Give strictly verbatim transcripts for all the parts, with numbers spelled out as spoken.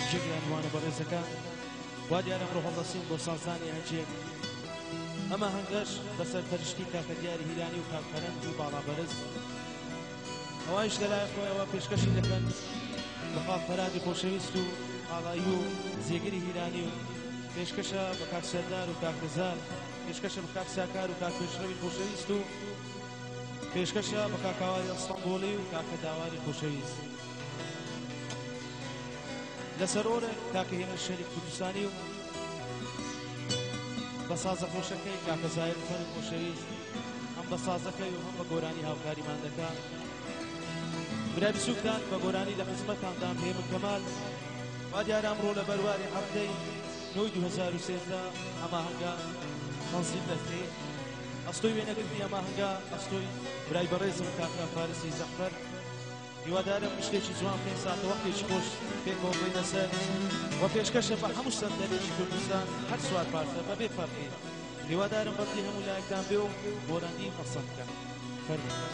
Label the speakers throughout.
Speaker 1: جێگیان وانە بەڕێزەکان وا دیارە ئەمڕۆ هەڵدەسین بۆ سازانی هەنجێک ئەمە هەنگەش بەسەر پەرشتی کاکە دیاری هیرانی و کاکەرەنجی باڵابەرز ئەوایش لەلایەن خۆیەوە پێشکەشی دەکەن بە خاڵ فەرادی خۆشەویست و ئاڵایی و جێگیری هیرانی و پێشکەشە بە کاک سەردار و کاک رزار پێشکەشە بە کاک ساکار و کاک پێشڕەوی خۆشەویست و پێشکەشە بە کاکاواری ئەستەمبۆڵی و کاکە داواری خۆشەویست لەسەر ئۆرە کاکە هێمە شەریف کوردستانی و بە سازە خۆشەکەی کاکە زایر فەر خۆشەویست هەم بە سازەکەی و هەم بە گۆرانی هاوکاریمان دەکات برای بچووکتان بە گۆرانی لە خزمەتاندان هێمن کەمال وا دیارە ئەمڕۆ لە بەرواری هەفتەی نۆی دوو هەزار و سێزدە ئەماهەنگە تەنزیم دەکرێ ئەستۆی وێنەگرتی ئەماهەنگە ئەستۆی برای بەڕێزم کاکە فارسی زەحفەر هیوادارم شتێکی جوان پێ ساتە وەختێکی خۆش پێکەوە بێنە سەر و پێشکەشە بە هەموو سەردەرێکی کوردستان هەر سوار پارتە بەبێ فەرقی هیوادارم بەدڵی هەموو لایەکتان بێ و گۆڕەندی قەسە بکەن فەرموویە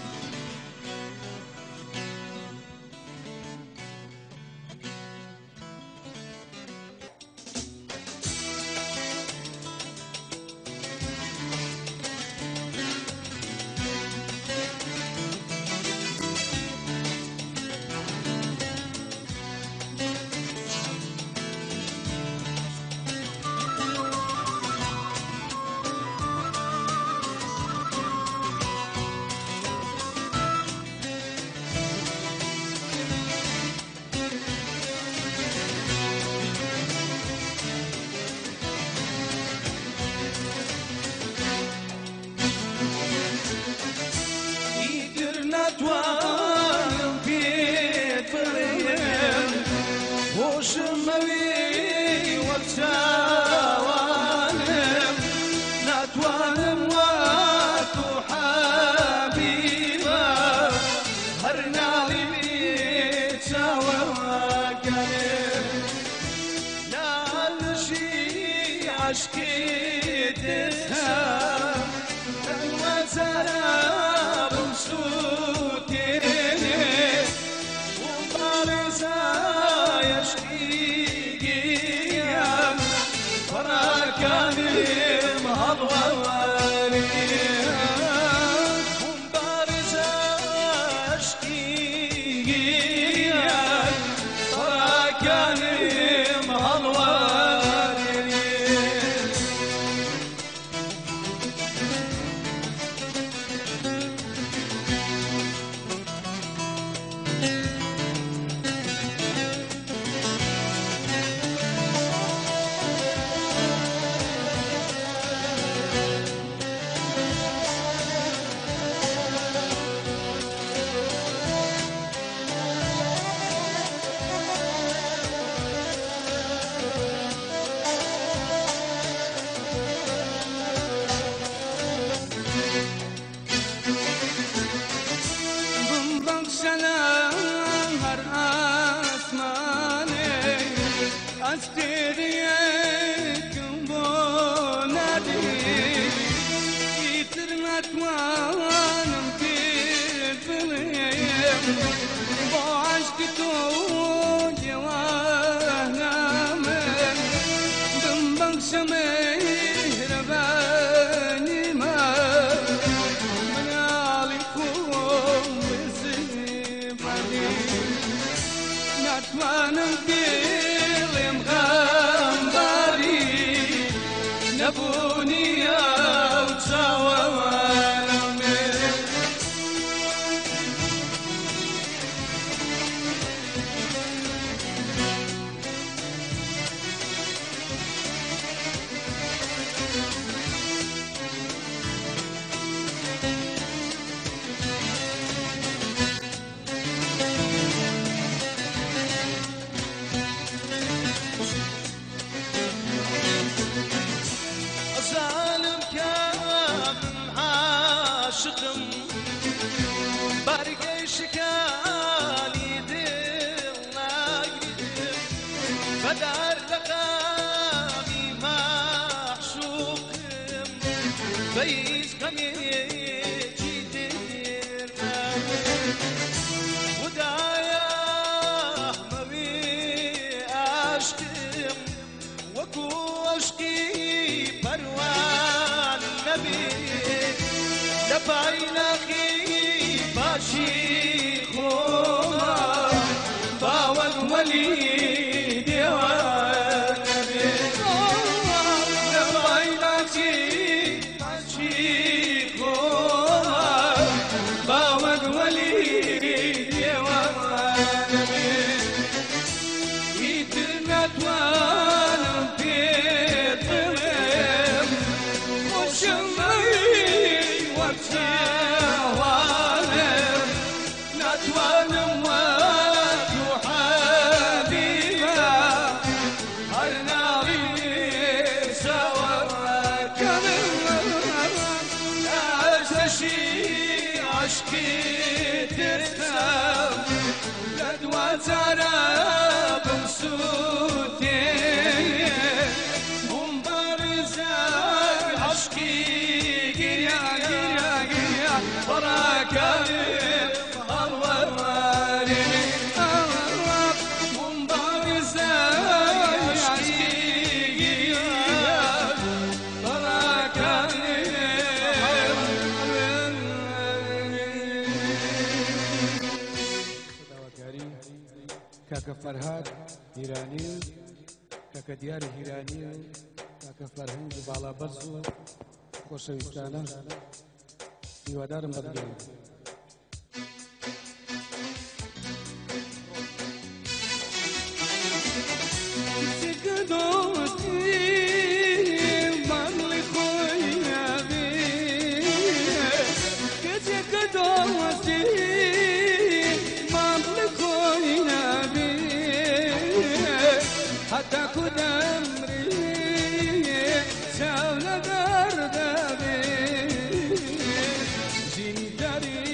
Speaker 2: عشقي ترسم لدوى زراب بصوتي مبارزة عشقي قريا قريا قريا براكة الوراني مبارزة عشقي قريا براكة
Speaker 3: كاكا فرهاد هيراني كاكا دياري هيراني كاكا فرهنگ بالا برزو خوشویستانه هیوادارم بەدڵێن.
Speaker 2: حتى كنت أمري ساولا دردبي جيني داري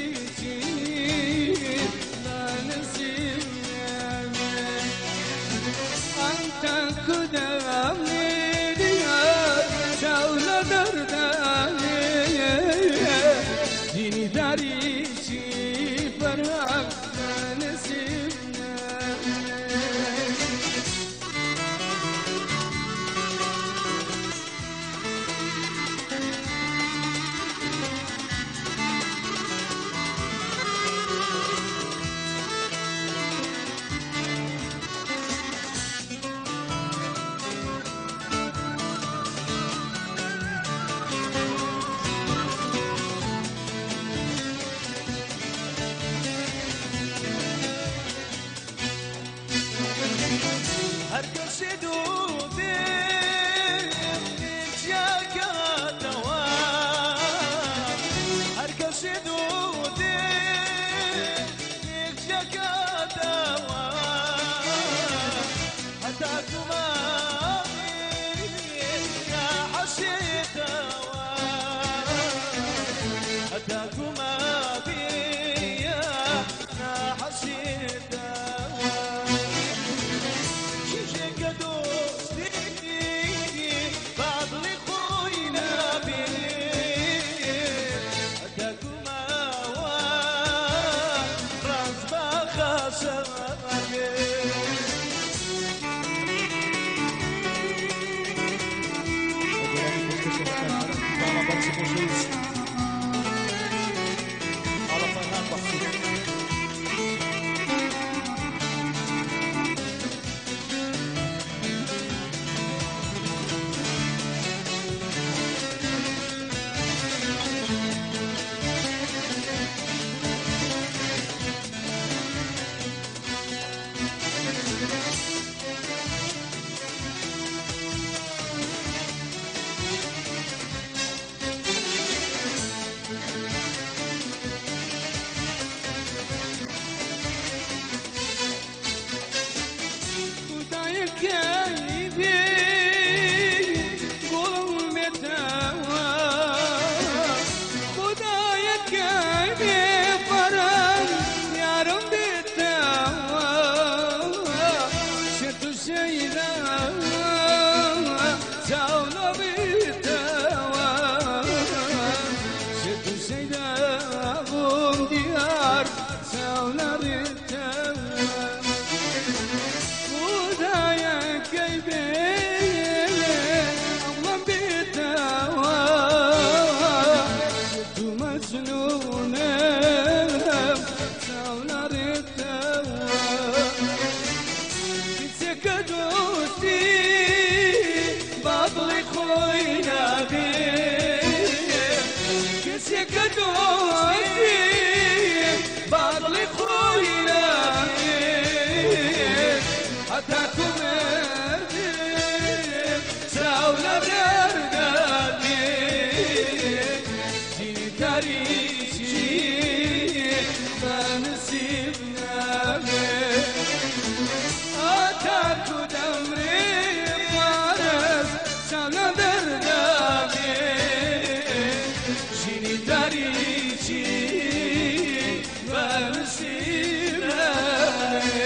Speaker 2: هتاكم اردم ساولا دردادي جيني تاريشي فنسيب نامي هتاكو دمري فارس ساولا دردادي جيني تاريشي فنسيب نامي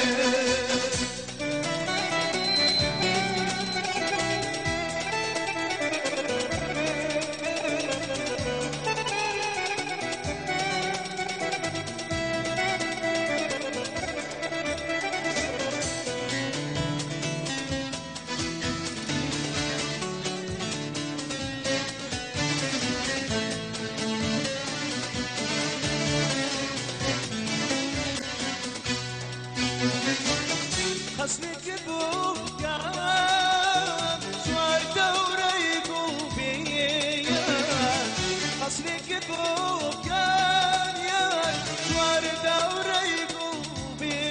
Speaker 1: خصنك بوكان شوار دوري قلبي خصنك بوكان يا شوار دوري قلبي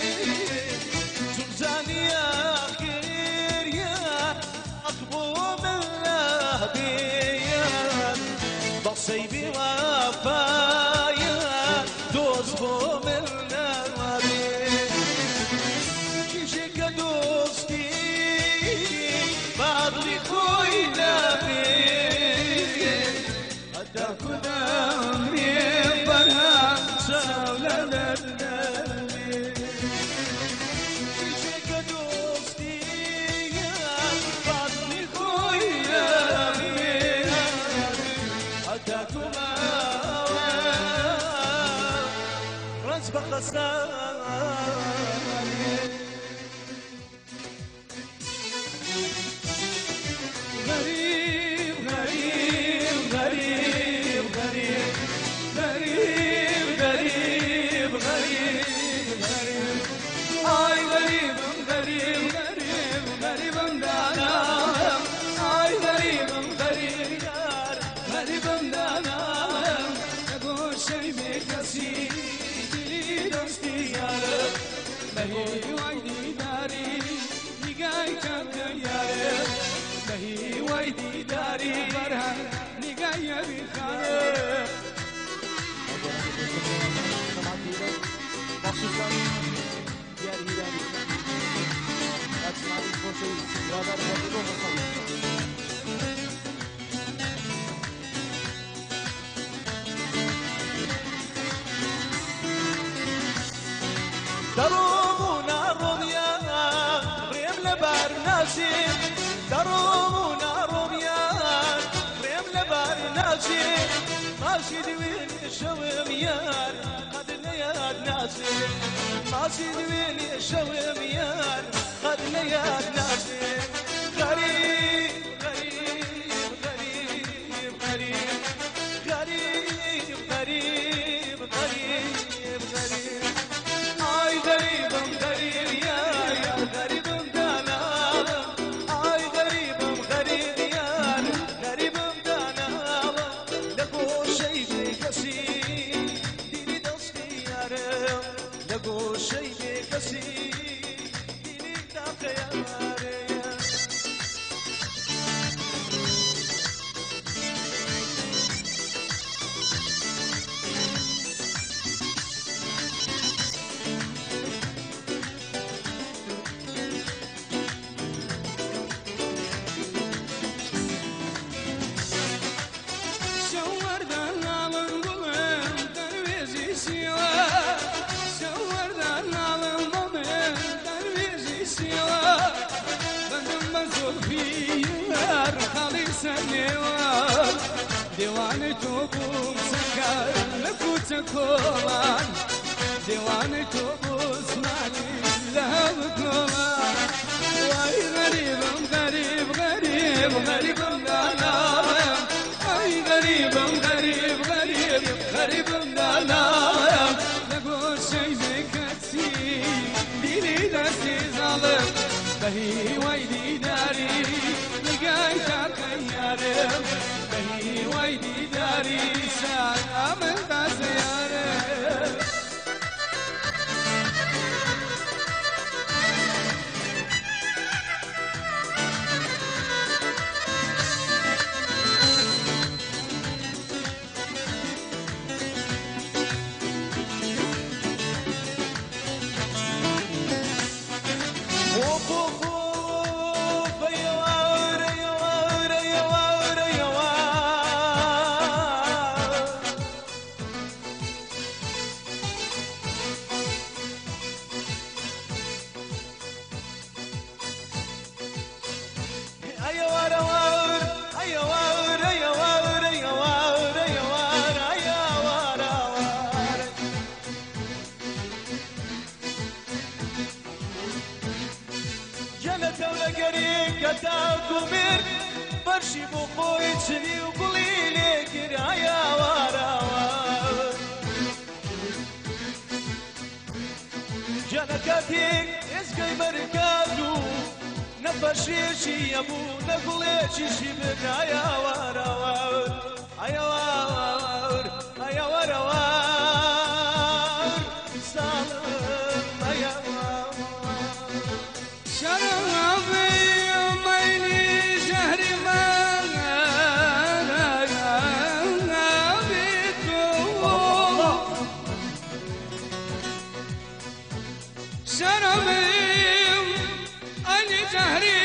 Speaker 1: تمزاني يا خير يا أقبو من لهبي بصيبي وفايا دوز بو من لهبي دوستي بعضي خوينا بيك حتى كنا ميبرها ساولا للنبي شيك دوستي بعضي خوينا بيك حتى كنا رز بخساري غريب غريب غريب غريب غريب غريب غريب غريب آي غريب غريب غريب غريب دانا آي غريب غريب غريب دانا أقول شي بكسي دلي دوستي يارب مهي وعيدي داري نقاي كاكا يارب مهي ويدي داري برهن نقايا بخارب
Speaker 4: مخصوصا diğer hilali Erçinali Koçoğlu beraber yapılı olmasalı
Speaker 1: درومنا روميا ريم لبار ناسين درومنا روميا ريم لبار ناسين ماشي دوين الشوم يار قد لياد ناسين ماشي دوين الشوم يار قد لياد ناسين غريب غريب غريب غريب غريب غريب غريب غريب آي غريبم غريب يا يا غريبم دانا آي غريبم غريب يا غريبم دانا لقو شي بكسي ديني دوستي يارم لقو شي بكسي ديني داقي يارم
Speaker 2: ديواني توبوس سكر لكوتكولان ديواني توبوس مالي لهب كولان واي غريب غريب غريب غريب دانا اي غريب غريب غريب غريب دانا لقول شي بكتي ديني دستي ظالم بهي ويدي داري لقايتك يارم بهي ويدي داري ساعة من تسيارم دەگەری کە تاکو مرد بەرشی بۆ خۆی چلی و گوڵی لێگرایە وارەوە جانە کاتێک ئێزگەی بەرکات و نەفەشێشی هەبوو نەگوڵێکیشی بنایە وارەوە ئەیەوار ئەیەوەرەوار ساڵم ئەیەوار
Speaker 3: شرابي ميلي شهري ما شرابي أني جهري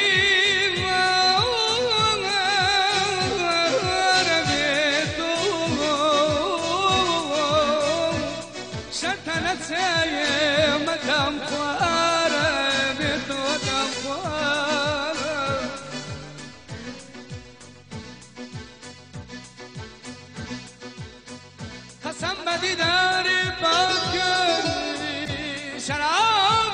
Speaker 3: مدام خواره بیت مدام خواره قسم بدیداری باکر شراب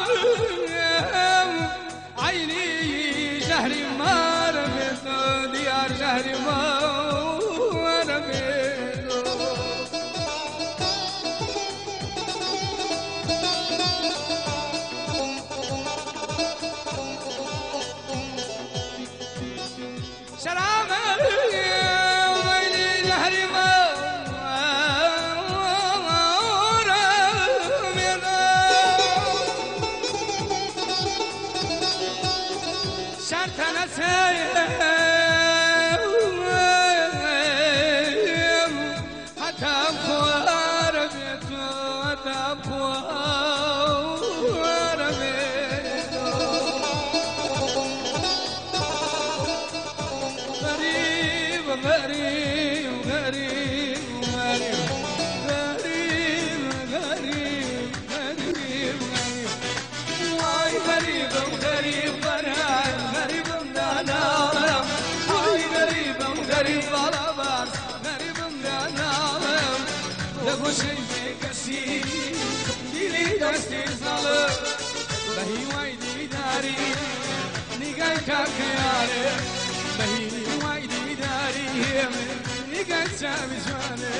Speaker 3: عینی شهری مار بیت دیار شهری مار بیت بهي وايدي داري نيجاي كاكياري بهي وايدي داري نيجاي سامي زواني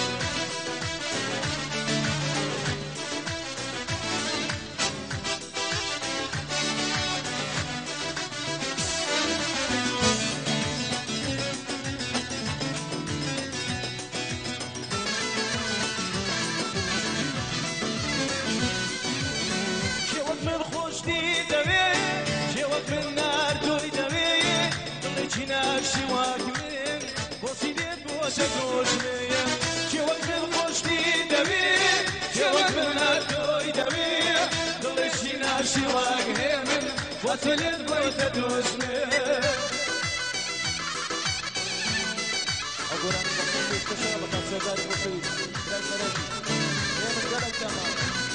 Speaker 2: شواك من وصيدت وشكوش ليا شواك من خوشتي دوي شواك من هاتوي دوي ضلشينا شواك من وصلت وتدوش ليا
Speaker 1: أقول أنا بقول لك تشرب كاسات وصيد لا ترى يا من قالك تمام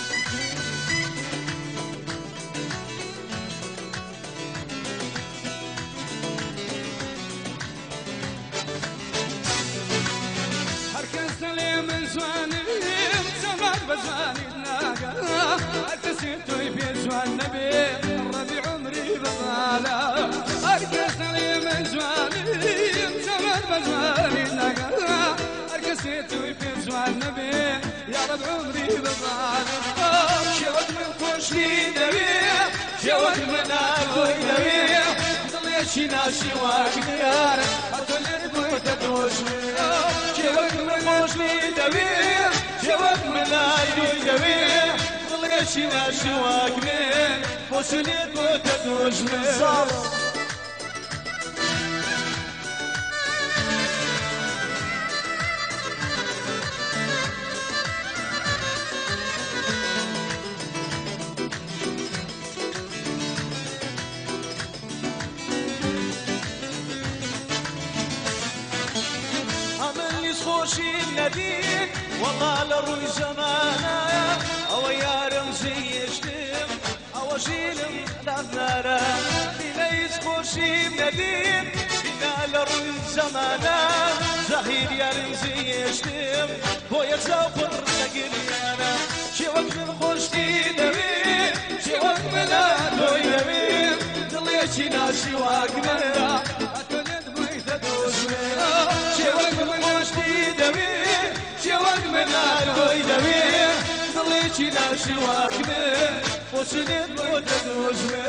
Speaker 3: بزواني ناقة أتسيتو في زوان نبي الربيع عمري بطالة أركز لي من زواني زمان بزواني ناقة أركزيتو في زوان نبي يا رب عمري بطالة
Speaker 2: شوك من خوش لي دوي شوك من أكوي دوي ضليشي ناشي واك ديار أتولد وتدوش شوك من خوش لي دوي شوك من أكوي دوي ضليشي ناشي واك من وصلت وتدوش خوشي النديد والله لروي زمانا او يا رمزي يشتم او شيلم دمارا ليس خوشي النديد بنا لروي زمانا زهير يا رمزي يشتم هو يزوفر لقريانا شي وقت من خوشتي دمير شي وقت من ادوي دمير ضليتي ناس شواك منا أتولد بيت دوشمي شواك منا شديد دوي شواك منا دوي دوي ضليتي لا شواك منا وشديد بيت دوشمي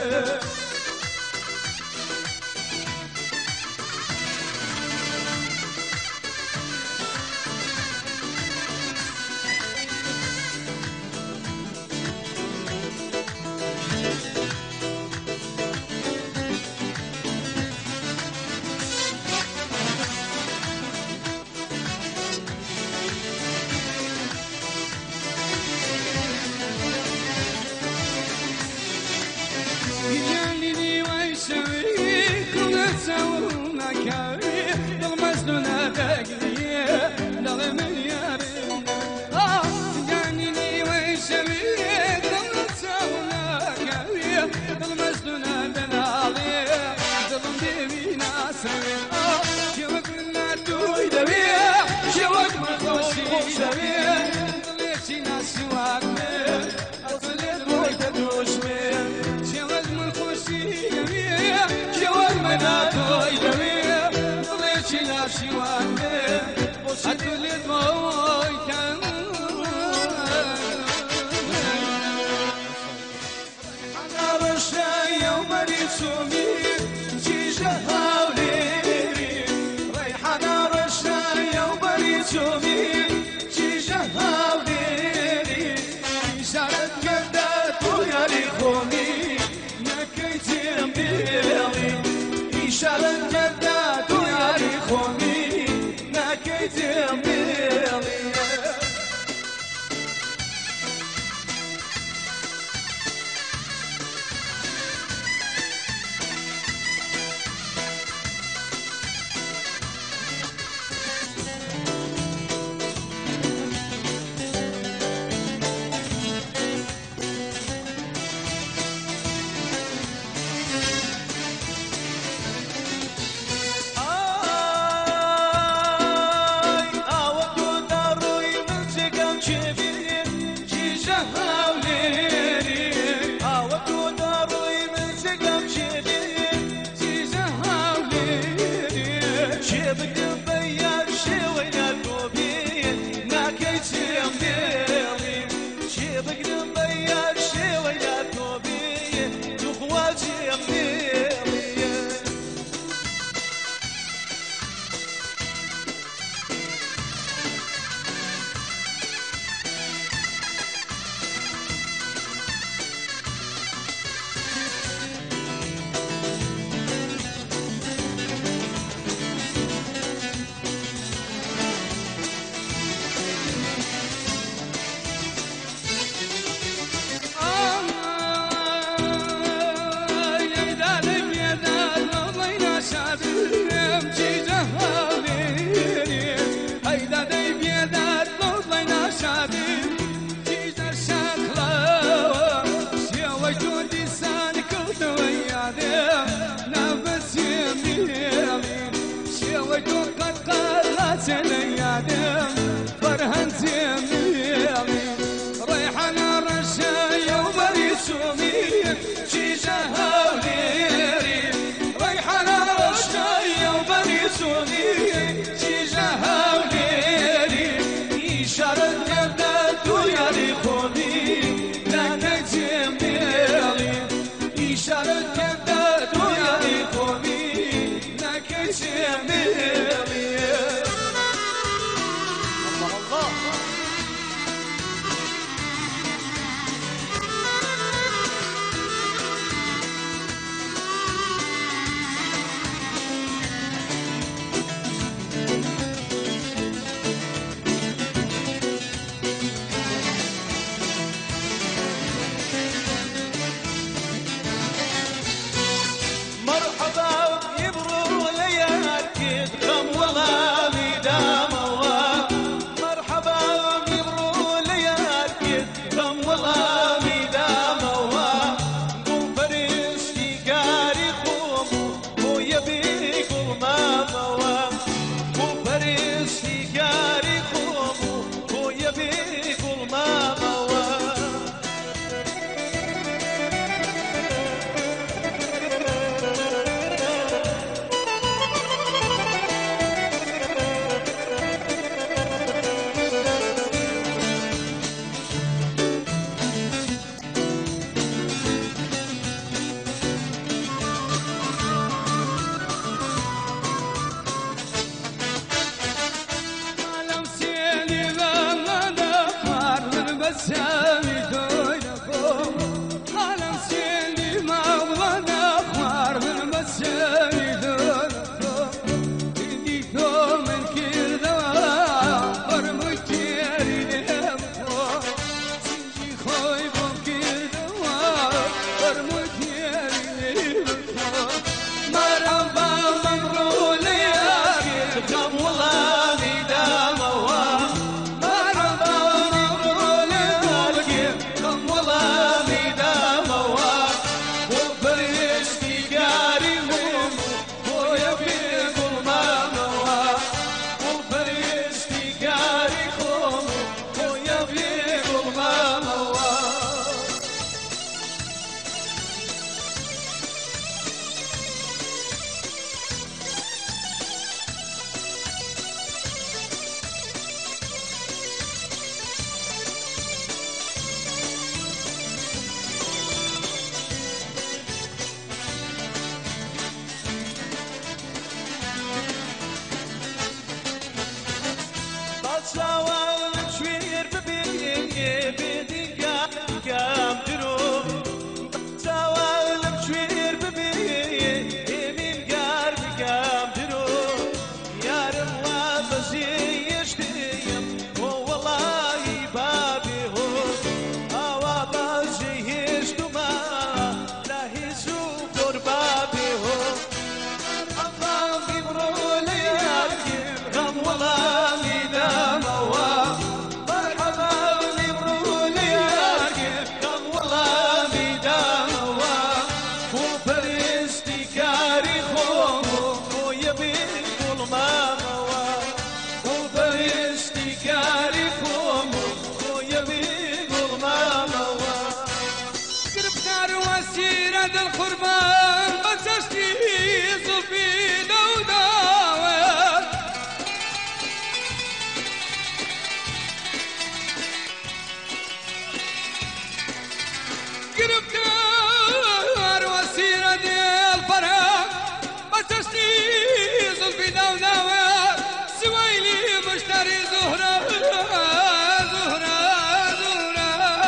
Speaker 3: قربتار وسيرة ديال الفرح بتسنيز الفدا ونوار سويلي مشتري زهرة زهرة زهرة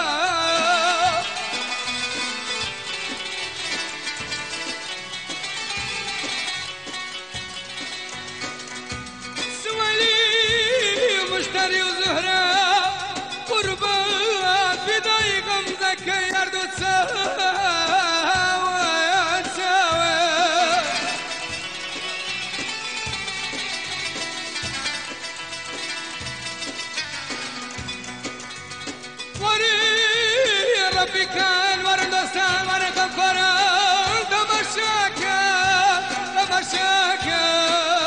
Speaker 3: سويلي مشتري زهرة قربان بداي غمزك يرد تساوى تساوى وري ربي كان وردستان ورد القرآن تمشاكا تمشاكا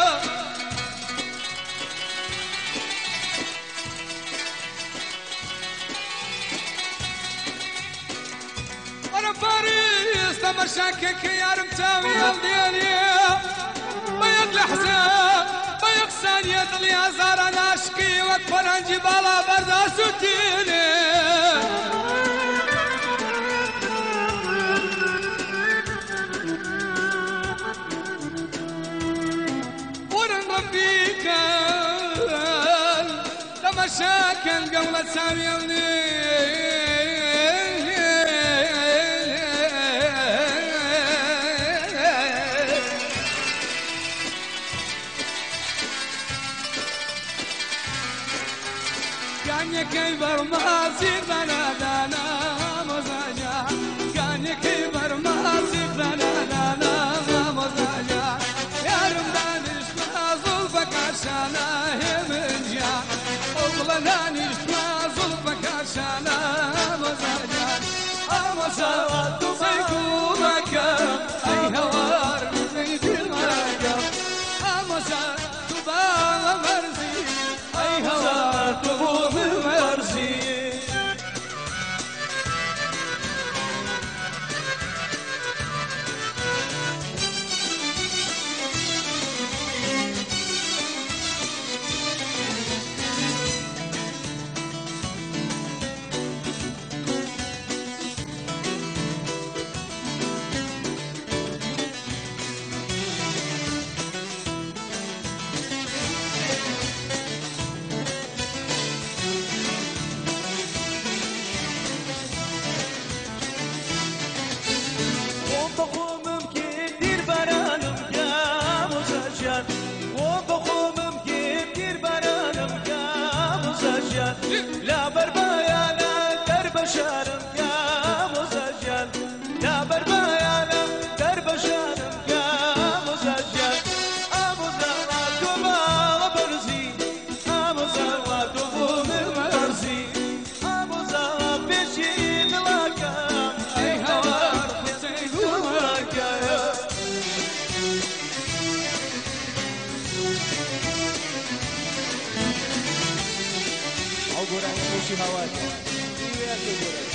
Speaker 3: أنا فارس تمشاكك يا رمتاوي الديالي بيك الحزان بيك ثانية اليازار أنا أشكي وأكبر عن جبال بردا ستيني ورن ربيك تمشاكن قولة سامي كان يكبر ماسك لنا دانا مزاجا كان يكبر ماسك لنا دانا مزاجا يا رمضان اشتما ظلفك عشانا من جا اغلنا اشتما ظلفك عشانا مزاجا امساوات سيكونك اي هوار من دماغك امسا تبال مرزي اي هوار تبوظ مرزي
Speaker 2: لا بربايا لا درب شارم يا مزجل لا بربايا لا درب شارم يا مزجل ابو زوات وبال برزي ابو زوات وبوم مرزي ابو زوات بشي ملاكا اي هوار حسين ملاكا
Speaker 1: عبوران خوشی هواتی ویاک عبوران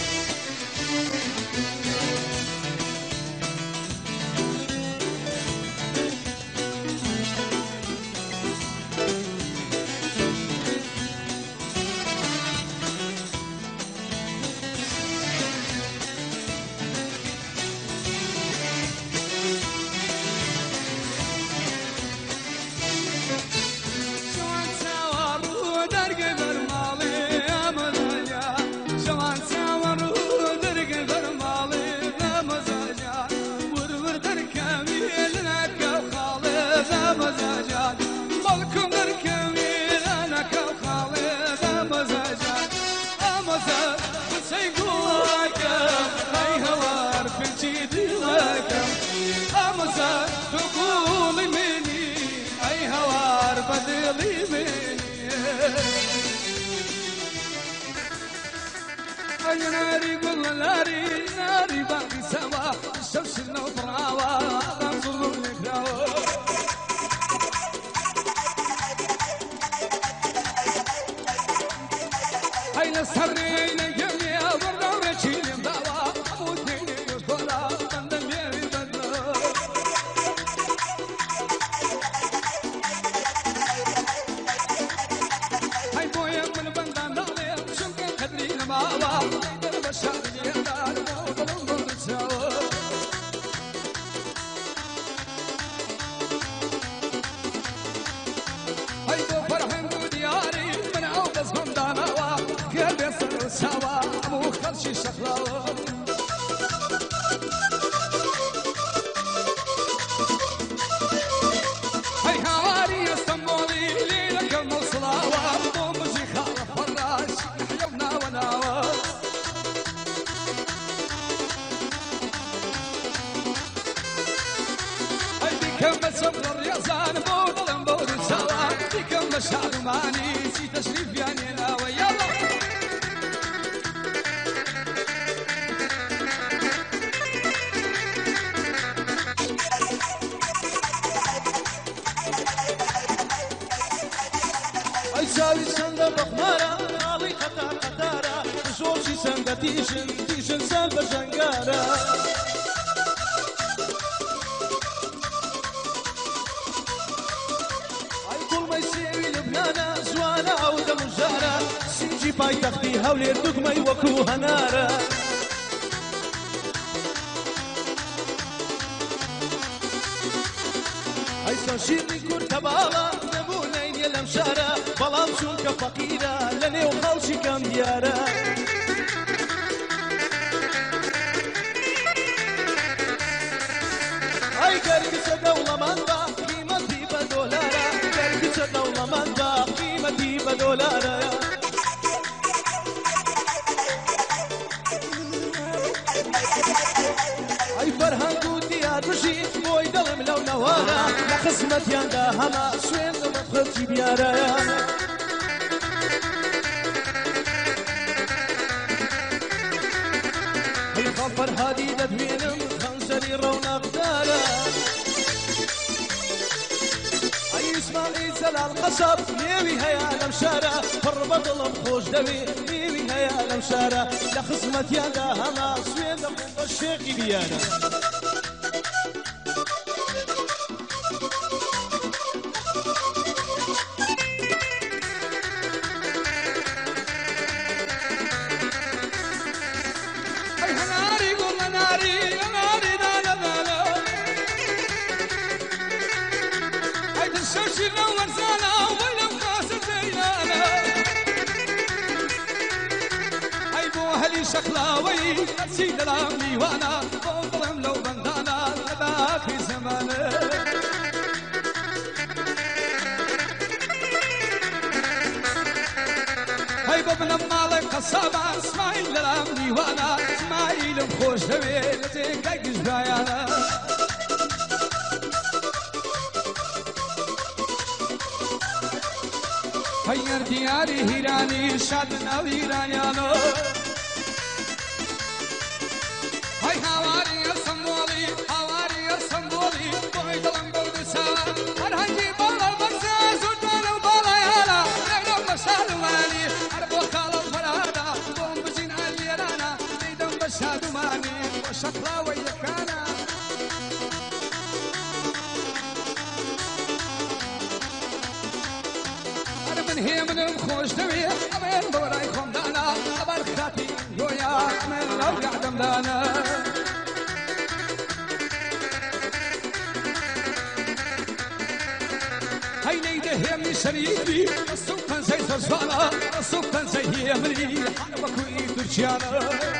Speaker 3: شوان سوار ودرق برمالي يا مزاجا شوان سوار ودرق برمالي يا مزاجا ورور دركمي لك وخالي يا مزاجا مالكم دركمي لك وخالي يا مزاجا امزاج سيقولك اي هوار في الجيد لك امزاج تقول مني اي هوار بدلي مني ناري قل ناري ناري باقي سوا الشمس النوراوة انظر لك هاي نسهرين يا برا ورشيل مداوى ودني يصبرا بندم يا بدر هاي بويا من بندان دالي شنك خدري نماوى درب الشهر يدا بكم بصبر يا زان بودلم بود سوا بكم مشعل ماني سي تشريف يعني لا ويلا
Speaker 1: ساوي سنده بخمارة خالي خطار خطارة شوشي سنده تيشن تيشن سنده جنگارة اي كل ما يسيوي لبنانا زوانا عودة مجارة سيجي باي تختي هولير دقمي وكو هنارة اي سنشيرني كورتا بالا لمشارة بلام شونك فقيرة لني وخلشي كم ديارة اي قرقسة دولة منبع قيمتي بدولارة قرقسة دولة منبع قيمتي بدولارة اي فرهان قودي هاتوشي بوي دلم لو نوارة لخصمت ياندا هما سوين خلتي بيارا هي خفر هادي دبينم خنزري رونق دارا اي اسماعيل سلال قصب ميوي هيا لمشارة فربط خوش دوي ميوي هيا لمشارة لخصمت يادا هما سوين الشيخي بيانا
Speaker 3: شخلاوي سيد العمي وانا بظلم لو بندانا لباقي زمانه هاي بابنا مالك قصابة اسماعيل العمي وانا اسماعيل بخوش دوي لتيك اقش بايانا هير دياري هيراني شادنا ويرانيانو هاي هواري الصمولي هواري الصمولي بوي دلم بودسا ارهنجي بالا بكسا سودان وبالا يالا ليلو بشادو ماني اربو خالو فرادا بوم بزين علي رانا ليدم بشادو ماني وشكلا ويكانا انا من هي من مخوش دوي امين بوراي خمدانا ابر خاتي يويا امين لو قعدم دانا هيمني شريكي السوق زي زرزانة السوق زي هيمني حربك وإيدرجانا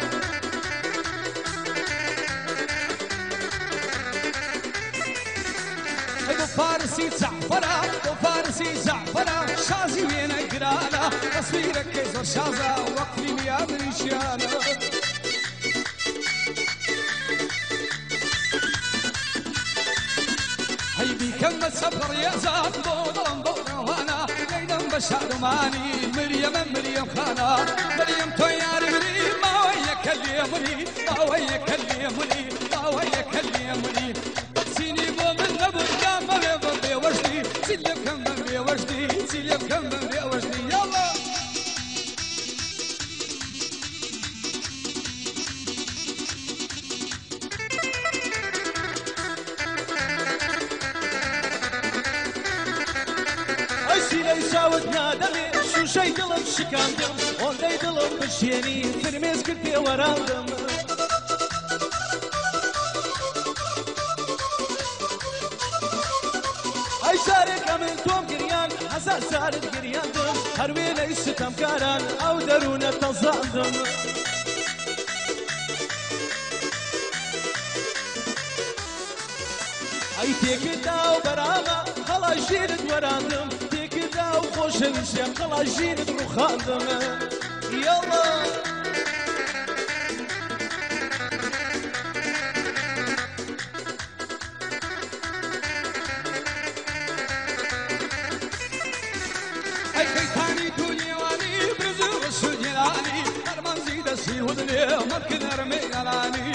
Speaker 3: هيبو فارسي زعفرة وفارسي زعفرة شازي وين قرانا تصويرك كيزر شازة وقفي ميا بريشانا هيبي كم سفر يا زاد بودلم بودلم وانا ليدم بشاد ماني مريم مريم خانا مريم تويار مريم ما ويا كلمني ما ويا كلمني ما ويا كلمني سيني بومن نبض كم بيبضي وجدي سلم كم بيوجدي سلم كم بيوجدي يلا
Speaker 1: يساوت نادمي شو شي دلم شكاندم وندي دلم بشيني ترميز كنتي وراندم اي سارك من توم قريان حسا سارت قريان دم هروين يستم كاران او درون التظاندم اي تيكدا وبراما خلا جيرت وراندم وخوش الشيخ خلا جيرت وخاندم يلا
Speaker 3: سرمي غلاني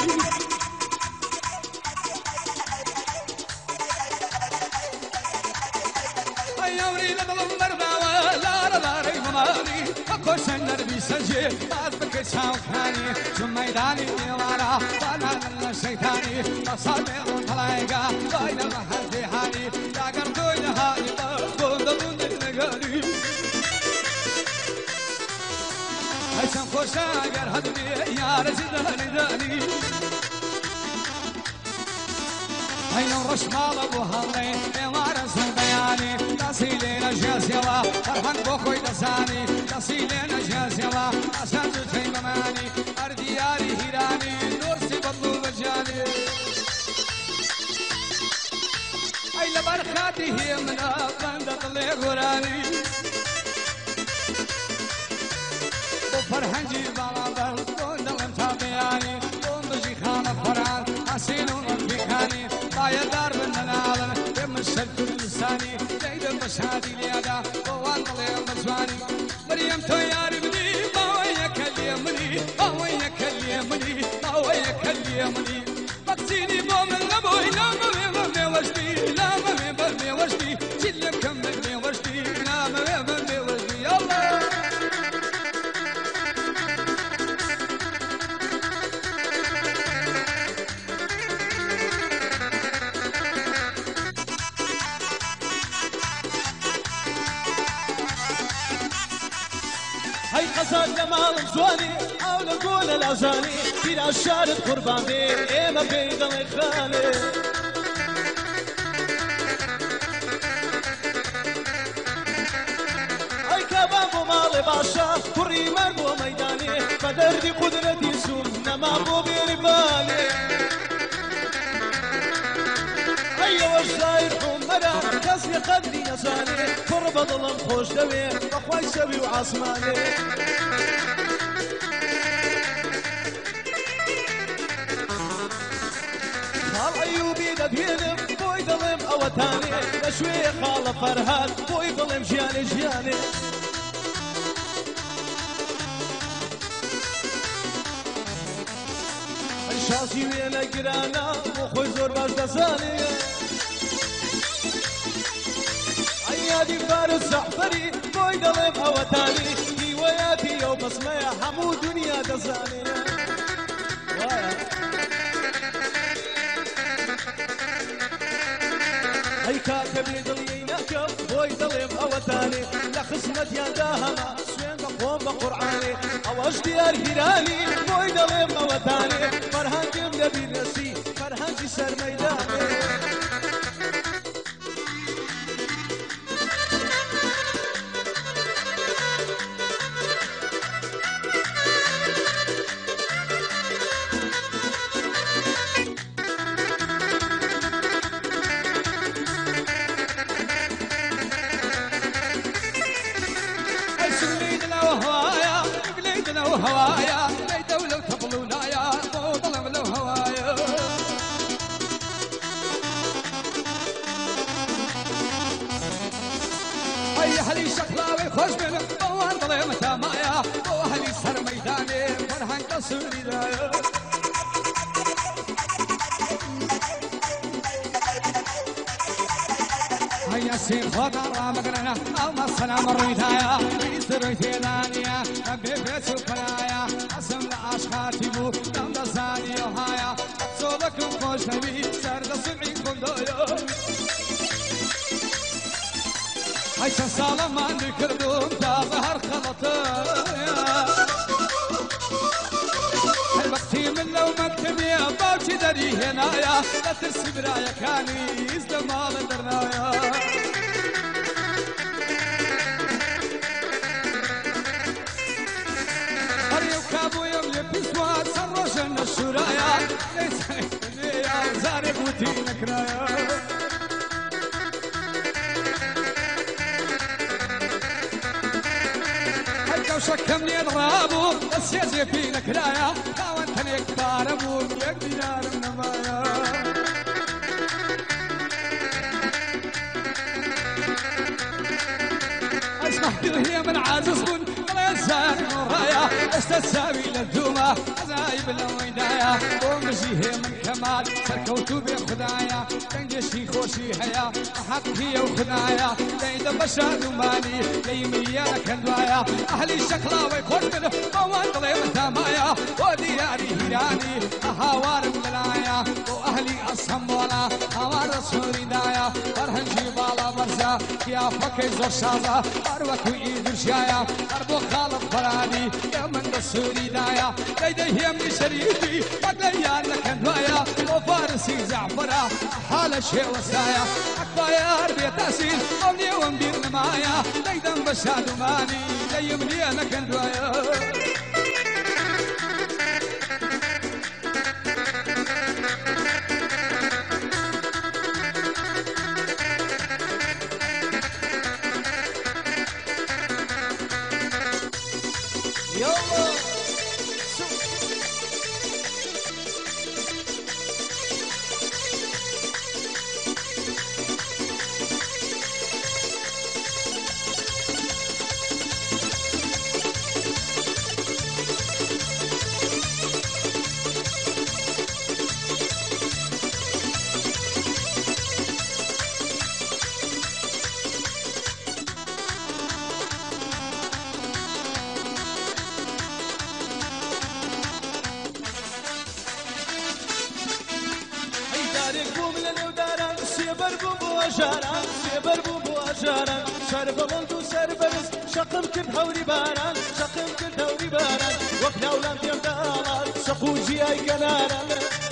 Speaker 3: يوري لظلم مرضى لا لا ريب مالي أكوش النربي سجي أذبك شاوكاني ثم ميداني وراء وانا من الشيطاني تصابع طلايقة بين المحل في حالي لا قرطو يهاني بقون ضمن النقالي هيسن خوشا قرهدني يا رزداني داني هيا رش مال ابو هالي وارز بياني تسيلين جازيلا فرحان بوخوي دساني تسيلين جازيلا اساس تيماني اردياري هيراني نورسي بطلو بجاني اي لبرخاتي هي من افندق اللي غراني وفرحان جيب على بلدون دلم تابياني ومجي خانة فرعان حسينون وفيكاني بايا دار من العالم يمشي اللساني جيد المشهادي ليادا ووان ضليل مجواني مريم توياري مني ما وياك اليمني ما وياك اليمني ما وياك اليمني بكسيني بومن لبوي لا ممي ممي وجدي لا ممي ممي وجدي جل مكمل وجدي لا ممي ممي وجدي يلا
Speaker 1: هاي غزال جمال زواني او نقول الازاني بلا شارد قربان بي ايما بيد الخالي هاي كباب ومالي باشا كري مرد وميداني فدردي قدرتي سنة ما بو بيربالي هيا وجزاير حمرا كسي قدري يزاني قرب ظلم خوش دوي بخواي سبي وعاصماني خال ايوبي دبينم بوي ظلم اوتاني بشوي خال فرهاد بوي ظلم جياني جياني شاسي وينا قرانا وخوي زور باش دزاني عيادي فارس زحفري بوي ظلم اوتاني هواياتي يوم اسمع حمو دنيا دزاني هاي كاكبي ضليناك بوي ظلم اوتاني لخصمت يا داهما سوين بقوم بقرعاني اوش ديار هيراني بوي ظلم اوتاني فرهان جمله بنسي فرهان جسر ميداني
Speaker 3: هوايا بيت ولو تبلونا يا ظلم لو هوايا اي اهلي شكلاوي خوش من بوان ظلم تمايا واهلي سر ميداني فرحان قصري دايا هيا سين خضر مقرنا او السلام الريتايا يسرتي دانيا ابي بيت وفرايا اسم لاشخاتي بو دم دزاني وهايا صوبكم خوش نبي سرد سمعيكم دويا هاي سلام عندي كردوم تظهر خلطايا وقتي من لو ما تبيع باوتي دري هنايا لا ترسي برايا كاني يزلم على درنايا هريو كابو يوم يبسوا سرجن الشرايا ليس يا زارب وتينا كرايا شكمني اضرابو بس يزي فينا كرايا وانتني كبار ابو يك دينار النبايا اسمح هي من عازز بن ولا يزال ورايا استساوي للدومه داي بلا ويدايا ومزيه من كمال سركوتو بخدايا تنجشي خوشي هيا حقي وخدايا ليدا بشاد وماني لي مليانا كندوايا اهلي شكلا ويكون منه مواد لي مثامايا ودياري هيراني اهوار ملايا واهلي اصمونا هوار رسولي دايا فرهنجي بالا برزا يا فكي زور شازا اروكو ايدر شايا اربو خالف فراني يا من رسولي دايا ليدا هيمني شريفي بقليان لكندوايا وفارسي زعفرا حال شي وسايا اكبايا اربي تاسيل امني ومدير نمايا ليدا بشاد وماني ليمني لكندوايا
Speaker 2: جاران سيبر بو جاران شرب ملدو سربرز شقم كل هوري باران شقم كل هوري باران وقنا ولان ديم دالات سقوجي اي كناران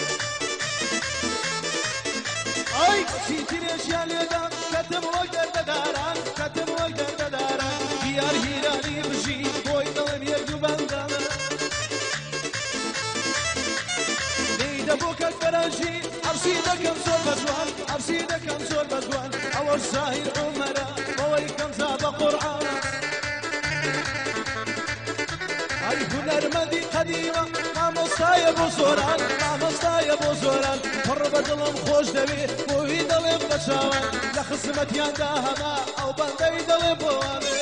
Speaker 2: اي سيتي ريشيان يدام كتم وقدر داران كتم وقدر داران ديار هيراني بجي بوي دلم يرجو بندان نيدا بوك الفرنجي عرسيدكم زور بزوان عرسيدكم زور بزوان أول ساهر عمرا وويكم زاد قرآن أي هنر مدي قديمة ما مستايا بوزوران ما مستايا بوزوران حر بدلم خوش دوي بوي دلم بشاوان لخصمت يانداهما أو بندي دلم بواني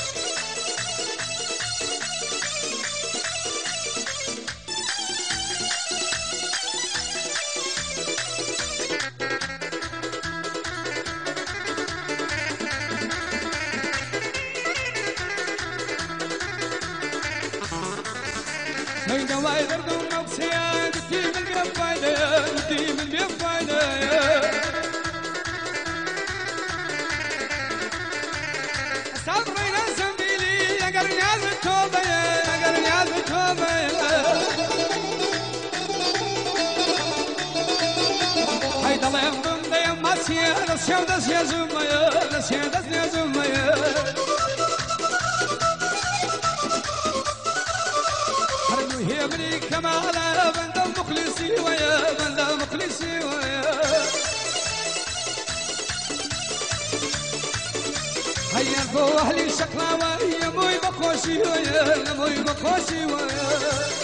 Speaker 3: هيدا وايدر دون نفسيا دتي من بيفايدة دتي من بيفايدة صبري زنبيلي يا قرنياز التوبة يا قرنياز التوبة هيدا الله يخدم ديم ماسيا نسيا دسيا زميا نسيا دسيا زميا هي مني كمالا بندا مخلصي ويا بندا مخلصي ويا هيا فو اهلي شكلا ويا موي بخوشي ويا موي بخوشي ويا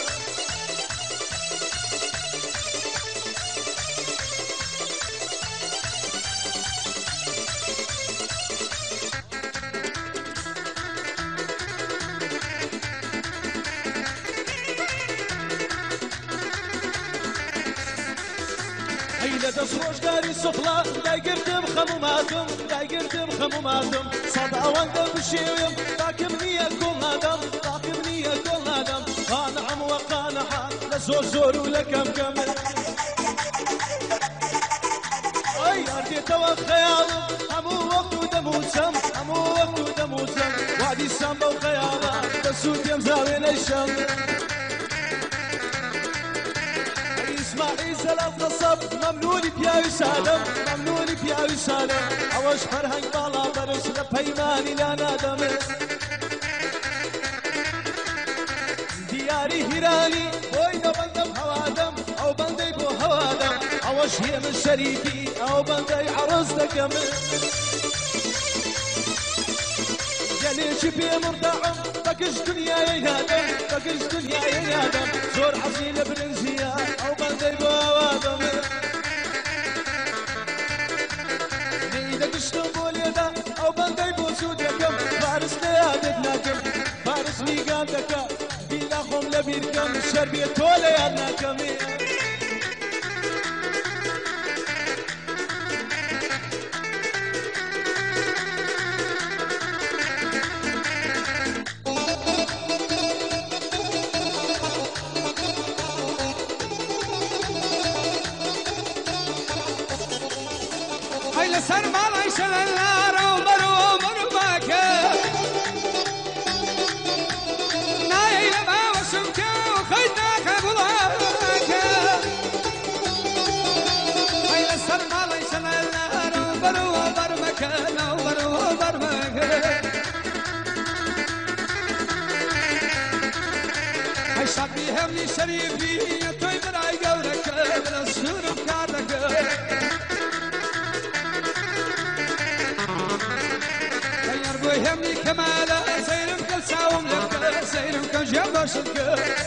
Speaker 2: دسروشكاري سفلا دايقرتم خموماتم دايقرتم خموماتم صد اوان بشيوم راكم نية كل هدم راكم نية كل هدم قانعم وقانحا لزور زور ولكم كم اي ارتي توا خيالم همو وقت ودموسم همو وقت ودموسم وعدي السامبا وخيالا بسوت يمزاوي ليشم اسماعيل زلال قصب ممنوني بياوي سالم ممنوني بياوي سالم اوش فرهنگ بالا برس لپیمانی لا نادم دياري هيراني بوينو بندم هوادم او بندي بو هوادم اوش هي من شريفي او بندي عرس دكم جليش بي مرتعم بكش دنيا ينادم بكش دنيا ينادم زور حصيل برنزيا او بندي بو هوادم نيدا قشتم بوليدا او بندي بو سودكم فارس ليادتناكم فارس ميقاتك بلا خم لبير كم الشربية تولي يا كمية
Speaker 3: هاي لسر ما ليش النار عمر عمر باكا نايل ما وسمك وخيتك بلاكا هاي لسر ما ليش النار عمر عمر مكان عمر عمر مكان هاي شبي همني شريفي توي براي قولك بلا السور بكارك يهمني كمالا سيرم كل ساوم لك سيرم كل جنب شلك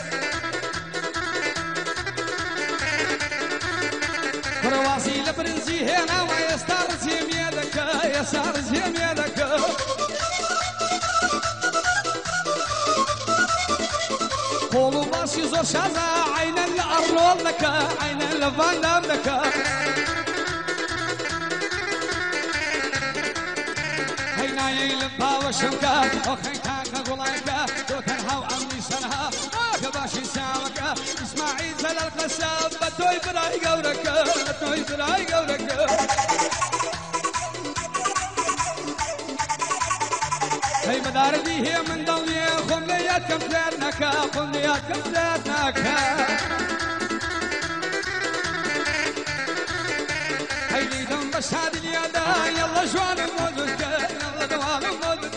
Speaker 3: برواسي لبرنزي هنا ويستار زيم يدك يسار زيم يدك قولوا باسي زور شازا عينا لأرول لك عينا لفاندام لك يلم باو شمكا وخيكا كغلايكا وكان هاو عمي سنها كباشي ساوكا اسماعيل زل القسام بتوي براي قورك بتوي براي قورك هي مداردي هي من دولي خمليات كم تلاتناكا خمليات كم تلاتناكا هي لي دم بس هادي اليادا يلا جوان الموزك يلا دوام الموزك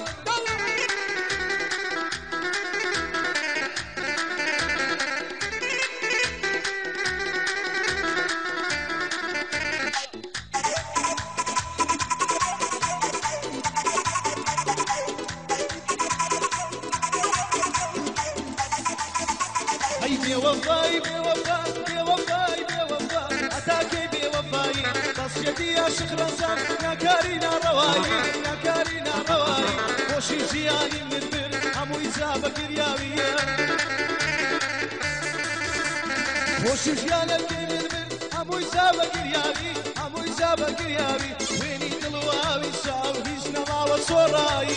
Speaker 2: هي بوفاي بوفاي بوفاي بوفاي أتاكي بوفاي قصيتي يا شيخ رزاق يا كارينا رواي يا كارينا رواي وشي جياني من البر همو يزابك رياوية وشي جيانك من البر همو يزابك رياوي همو يزابك رياوي ويني دلواوي شاو هيش نما وصوراي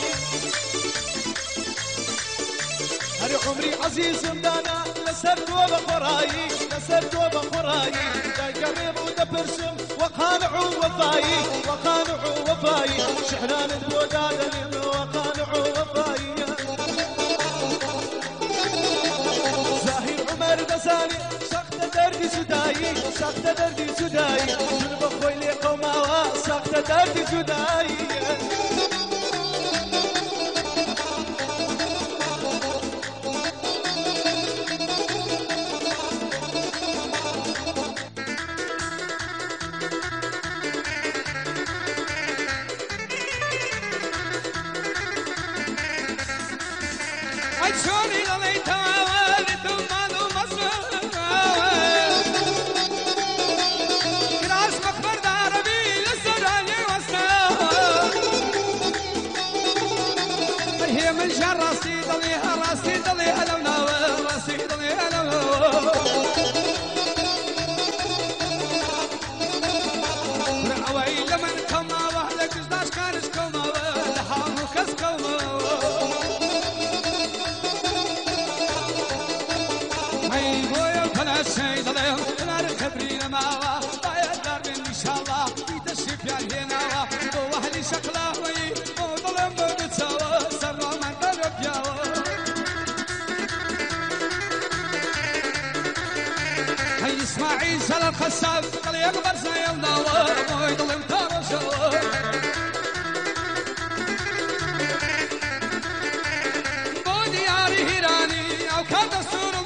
Speaker 2: هري عمري عزيز مدانا لسرت وبخراي لسرت وبخراي جاي قريب ودبرسم وقانع وفاي وقانع وفاي شحنان الوداد وقانع وفاي زاهر عمر دساني سخت دردي سداي سخت دردي سداي جنب اخوي لي قوما سخت دردي سداي
Speaker 3: شوني لليتا والدتم مالو مصر كراس مخبر داربي للسوداني وسنا هي من شر راسي ضليها راسي ضليها لونا راسي ضليها لونا رعوي لمن كما وحدك ازداش كانش كما لحامو كس كما الشيء ضليهم نار خبرينا معوا بايا دار ان شاء الله يتشف يا هنا واحد شكله وي وظلم بتساوى سر من قلب جاوا هي اسماعيل سال الخساب قال يا قبر سيل نوا ويظلم ترشوا بودي ياري هيراني او كان دستور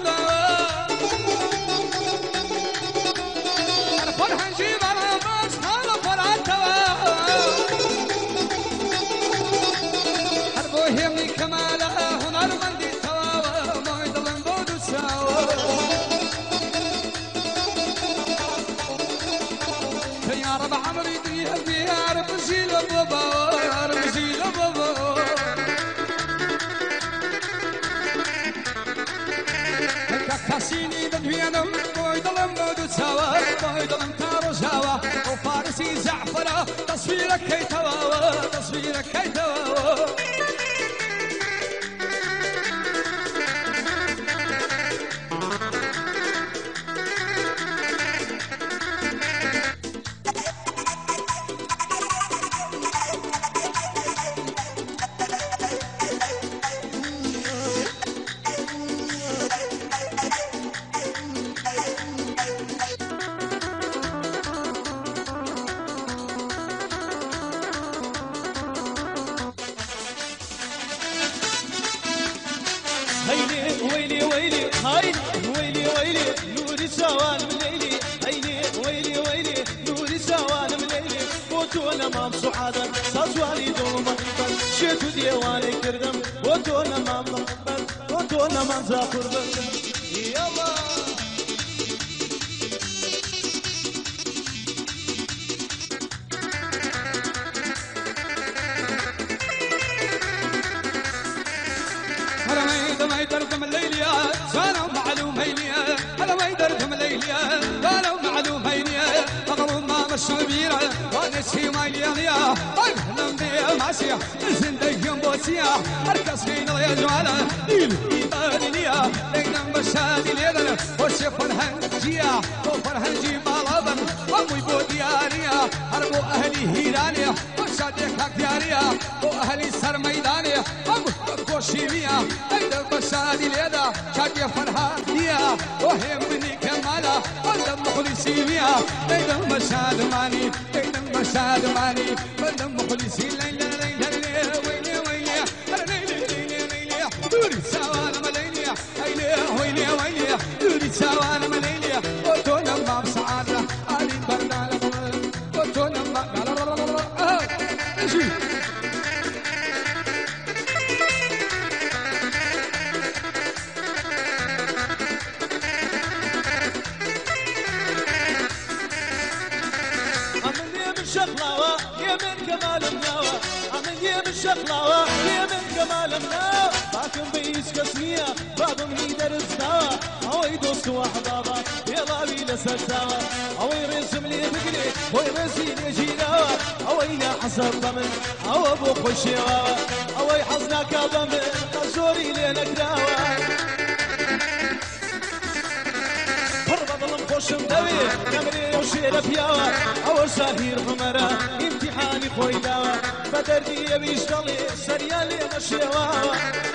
Speaker 3: يهمني كمالها هنر مندي سوا ما يضلن بود سوا يا رب عمري دنيا يا رب شيل بابا يا رب شيل بابا ظلم تارجاوة وفارسي زعفرة تصويرك كي تواوى تصويرك كي تواوى
Speaker 1: هيلي ويلي ويلي هاي ويلي ويلي نوري سوان من ليلي هيلي ويلي ويلي نوري سوان من ليلي وتونا مام سعادة سازوالي دوم مقبل شتو ديواني كردم وتونا مام مقبل وتونا مام زاخر بل يلا
Speaker 3: ما يدركم الليليا زانوا معلوم هيليا هلا ما يدركم الليليا زانوا معلوم هيليا مغروم ما مشوا بيرا ونسي ما يليا اهلا بيا ماشية زندقهم بوسيا اركز فينا يا جوالا ديل ايطاليا لينا بشادي لينا وشيف الهنجيا وفرهنجي بالابن امي بودياريا هربو اهلي هيرانيا وشاديك دياريا واهلي سر ميدانيا امي كوشيميا ايضا بشادي ليدا شادي فرهانيا وهم مني كمالا ايضا مخلصي بيا ايضا بشاد ماني ايضا بشاد ماني ايضا مخلصي ليلى ليلى ليلى ويلي ويلي ليلى ليلى ليلى دوري سوان مليليا هيلي ويلي ويلي دوري سوان مليليا وتونا ما بسعادة علي بردان وتونا ما لا لا لا لا اجي
Speaker 1: شقلاوة يا من كمال مناوة عمل يا من شقلاوة يا من كمال مناوة باكم بيس كسمية باب مني درس داوة هوي دوست وحبابة يا ضابي لسرتاوة هوي رسم لي فكري هوي رسي لي جيناوة هوي لا حسب ضمن هو ابو خشيواوة هوي حزنا كابمن قزوري لينا كراوة خوشم دوي نمري وشير بياوة أول ساهير غمرة امتحاني خوي داوة بدردي يبيش ضلي سريالي مشيواوة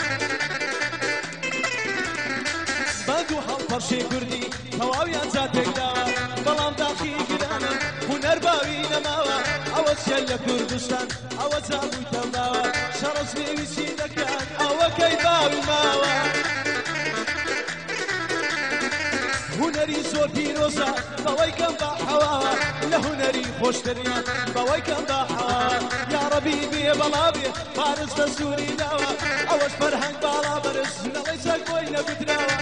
Speaker 1: بادو حال فرشي كردي هواويان زاتك داوة بلان داخي قدانا هنر باوي نماوة أول شل كردستان أول زابوي تماوة شرس بيوي سيدكان أول كي باوي ماوة هنري زور بيروزا بوي كم بحوا لهنري خوش دريا بوي كم بحوا يا ربي بي بلابي فارس تسوري داوا اوش فرهنگ بالا برس ليس كوي نبدراوا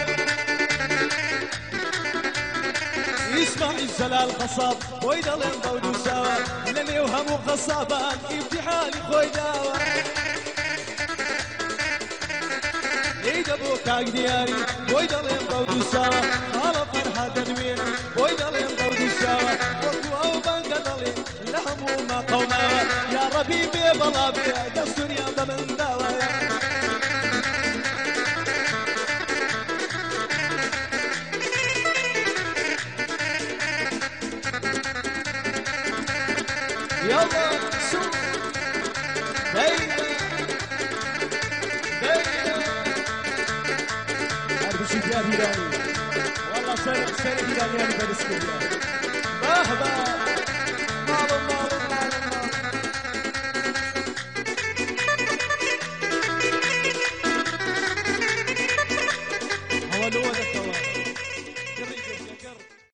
Speaker 1: اسماعيل زلال خصاب ويدلن بودو سوا لمي وهمو خصابان امتحاني خوي داوا ايدا بوكاك دياري ويدلن بودو سوا على فرحة تنوين ويدلن بودو سوا وقوة وبنك دلي لهم ما قوما يا ربي بي بلا بي دستور يا ضمن داوا يلا سوق دايما دايما أربشي يا هيراني والله سرق سرق هيراني أنا بدرس كلها باه باه